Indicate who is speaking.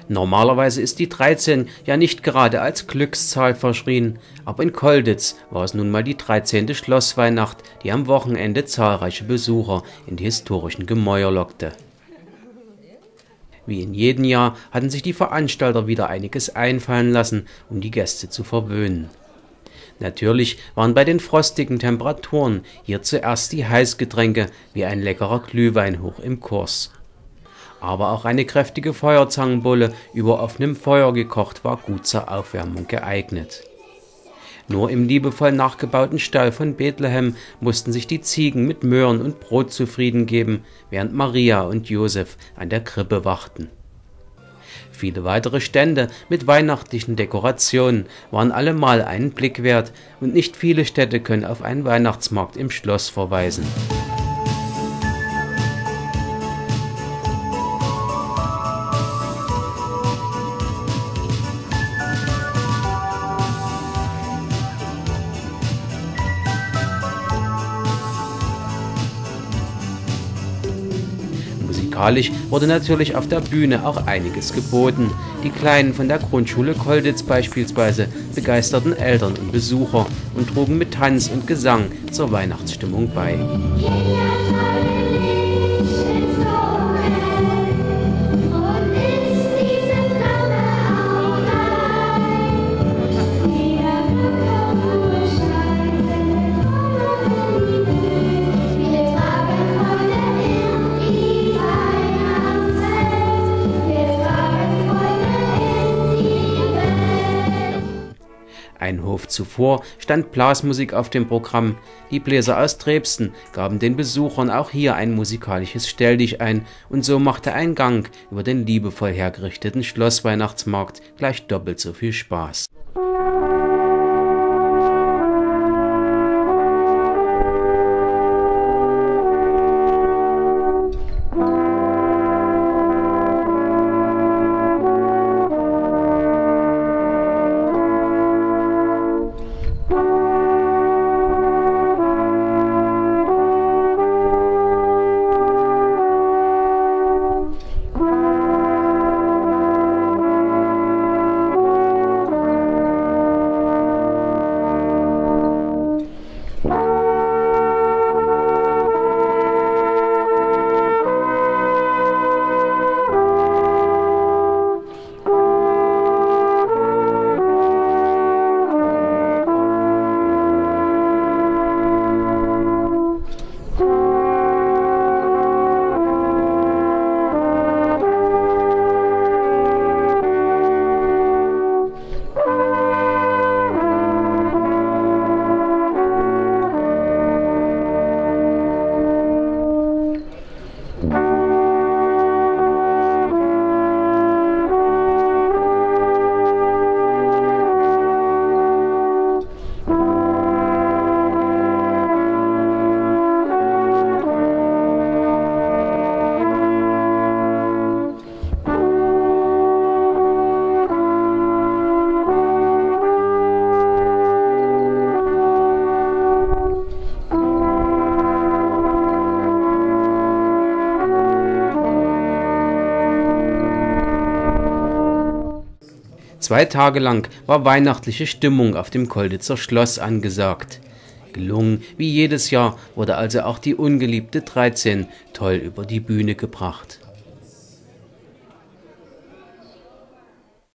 Speaker 1: Normalerweise ist die 13 ja nicht gerade als Glückszahl verschrien, aber in Colditz war es nun mal die 13. Schlossweihnacht, die am Wochenende zahlreiche Besucher in die historischen Gemäuer lockte. Wie in jedem Jahr hatten sich die Veranstalter wieder einiges einfallen lassen, um die Gäste zu verwöhnen. Natürlich waren bei den frostigen Temperaturen hier zuerst die Heißgetränke wie ein leckerer Glühwein hoch im Kurs. Aber auch eine kräftige Feuerzangenbowle über offenem Feuer gekocht war gut zur Aufwärmung geeignet. Nur im liebevoll nachgebauten Stall von Bethlehem mussten sich die Ziegen mit Möhren und Brot zufrieden geben, während Maria und Josef an der Krippe wachten. Viele weitere Stände mit weihnachtlichen Dekorationen waren allemal einen Blick wert und nicht viele Städte können auf einen Weihnachtsmarkt im Schloss verweisen. Musikalisch wurde natürlich auf der Bühne auch einiges geboten. Die Kleinen von der Grundschule Colditz beispielsweise begeisterten Eltern und Besucher und trugen mit Tanz und Gesang zur Weihnachtsstimmung bei. Ein Hof zuvor stand Blasmusik auf dem Programm. Die Bläser aus Dresden gaben den Besuchern auch hier ein musikalisches Stelldichein und so machte ein Gang über den liebevoll hergerichteten Schlossweihnachtsmarkt gleich doppelt so viel Spaß. Zwei Tage lang war weihnachtliche Stimmung auf dem Colditzer Schloss angesagt. Gelungen wie jedes Jahr wurde also auch die ungeliebte 13 toll über die Bühne gebracht.